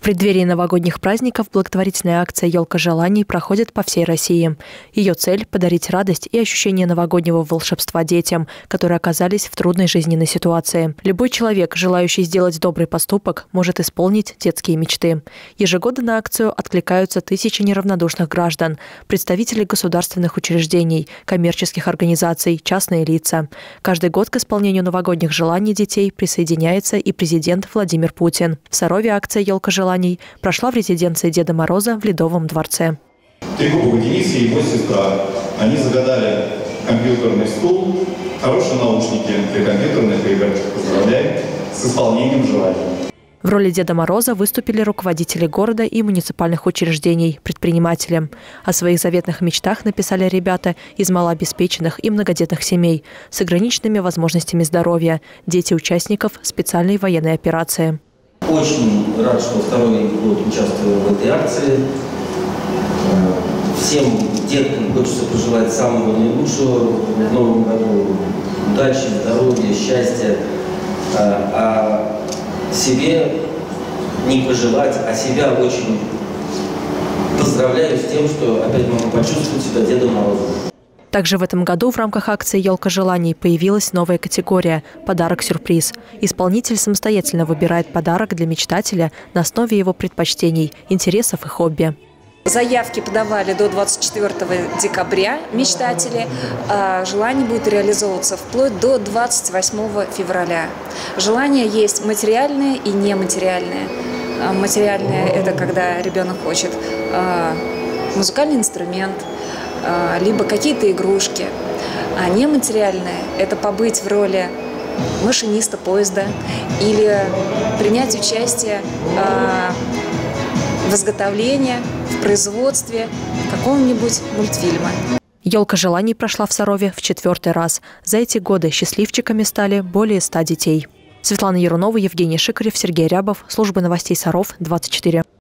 преддверии новогодних праздников благотворительная акция «Елка желаний» проходит по всей России. Ее цель – подарить радость и ощущение новогоднего волшебства детям, которые оказались в трудной жизненной ситуации. Любой человек, желающий сделать добрый поступок, может исполнить детские мечты. Ежегодно на акцию откликаются тысячи неравнодушных граждан, представителей государственных учреждений, коммерческих организаций, частные лица. Каждый год к исполнению новогодних желаний детей присоединяется и президент Владимир Путин. В Сарове акция «Елка желаний» прошла в резиденции Деда Мороза в Ледовом дворце. Трегубова Денис и его сестра. Они загадали компьютерный стул, хорошие наушники для компьютерных игр. Поздравляем с исполнением желаний. В роли Деда Мороза выступили руководители города и муниципальных учреждений, предприниматели. О своих заветных мечтах написали ребята из малообеспеченных и многодетных семей с ограниченными возможностями здоровья, дети участников специальной военной операции. Очень рад, что второй год участвую в этой акции. Всем деткам хочется пожелать самого наилучшего в новом году. Удачи, здоровья, счастья. А себе не пожелать, а себя очень поздравляю с тем, что опять могу почувствовать себя Дедом Морозом. Также в этом году в рамках акции «Елка желаний» появилась новая категория – «Подарок-сюрприз». Исполнитель самостоятельно выбирает подарок для мечтателя на основе его предпочтений, интересов и хобби. Заявки подавали до 24 декабря мечтатели, а желание будет реализовываться вплоть до 28 февраля. Желания есть материальные и нематериальные. Материальные – это когда ребенок хочет музыкальный инструмент, либо какие-то игрушки. А нематериальные – это побыть в роли машиниста поезда или принять участие в изготовлении, в производстве какого-нибудь мультфильма. «Елка желаний» прошла в Сарове в 4-й раз. За эти годы счастливчиками стали более 100 детей. Светлана Ярунова, Евгений Шикарев, Сергей Рябов. Служба новостей Саров, 24.